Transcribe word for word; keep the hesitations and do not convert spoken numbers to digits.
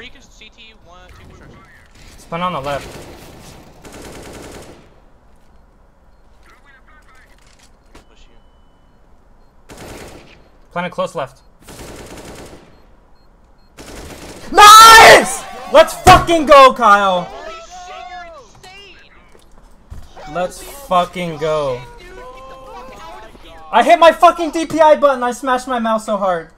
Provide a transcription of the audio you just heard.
Tarik is C T, one, two construction. Spun on the left. Push you. Planet close left. Nice! Let's fucking go, Kyle. Holy shit, you're insane! Let's fucking go. I hit my fucking D P I button. I smashed my mouse so hard.